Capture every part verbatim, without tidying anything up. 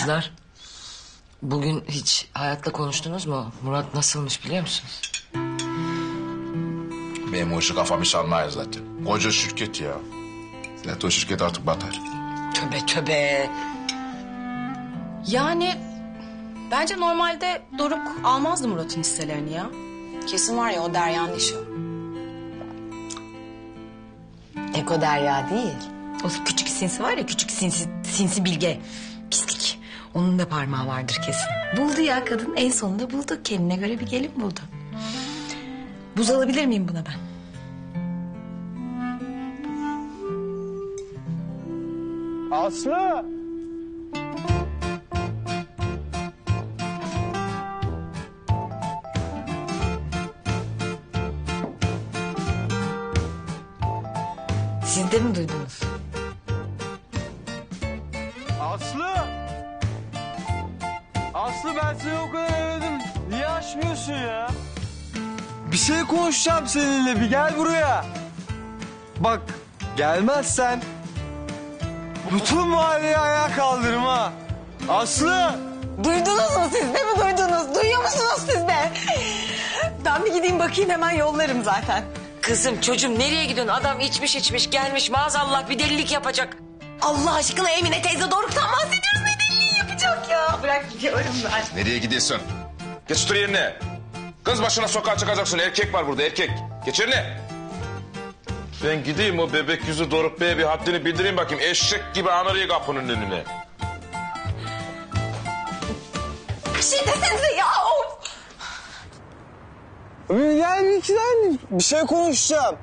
Kızlar, bugün hiç Hayat'la konuştunuz mu? Murat nasılmış biliyor musunuz? Benim o işi kafamı salmaya zaten. Koca şirket ya. Zaten o şirket artık batar. Töbe töbe. Yani bence normalde Doruk almazdı Murat'ın hisselerini ya. Kesin var ya o Derya'nın işi. Eko Derya değil. O küçük sinsi var ya, küçük sinsi, sinsi bilge. Pislik. Onun da parmağı vardır kesin. Buldu ya kadın, en sonunda buldu. Kendine göre bir gelin buldu. Buz alabilir miyim buna ben? Aslı! Siz de mi duydunuz? Aslı! Aslı ben seni o kadar aradım. Niye açmıyorsun ya? Bir şey konuşacağım seninle. Bir gel buraya. Bak gelmezsen bütün mahalleyi ayağa kaldırırım ha. Aslı! Duydunuz mu siz de mi duydunuz? Duyuyor musunuz siz de? Ben bir gideyim bakayım, hemen yollarım zaten. Kızım çocuğum nereye gidiyorsun? Adam içmiş içmiş gelmiş maazallah bir delilik yapacak. Allah aşkına Emine teyze, Doruk'tan bahsediyoruz, ne deliliği yapacak ya? Bırak gidiyorum ben. Nereye gidiyorsun? Geç otur yerine. Kız başına sokağa çıkacaksın. Erkek var burada erkek. Geç yerine. Ben gideyim o bebek yüzü Doruk Bey'e bir haddini bildireyim bakayım. Eşek gibi anırıyor kapının önüne. Bir şey desenize ya. Of. Bir gel bir iki tane bir şey konuşacağım.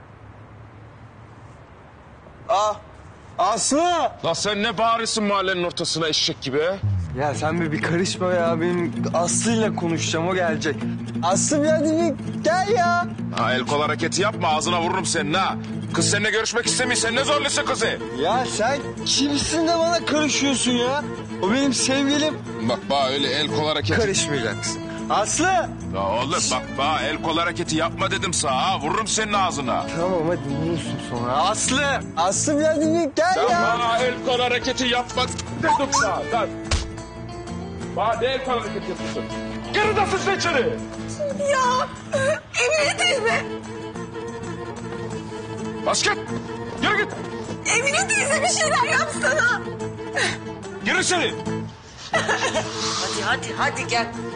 Ah, Aslı! Lan sen ne bağırıyorsun mahallenin ortasına eşek gibi he? Ya sen bir, bir karışma ya. Benim Aslı'yla konuşacağım, o gelecek. Aslı bir hadi bir gel ya. Ha, el kol hareketi yapma ağzına vururum senin ha. Kız seninle görüşmek istemiyor. Sen ne zorluyorsun kızı? Ya sen kimsin de bana karışıyorsun ya? O benim sevgilim. Bak bak öyle el kol hareketi. Karışmayacaksın. Aslı! Ya oğlum bak bak el kol hareketi yapma dedim sana ha. Vururum senin ağzına. Tamam hadi vurursun sonra. Aslı! Aslı bir hadi bir gel Sen ya. bana el kol hareketi yapma dedim sana. Lan. Bana ne el kol hareketi yapıyorsun? Geri de sıçra içeri. Ya Emine teyze. Bas git. Yürü git. Emine teyze bir şeyler yapsana. Gir içeri. Hadi hadi hadi gel.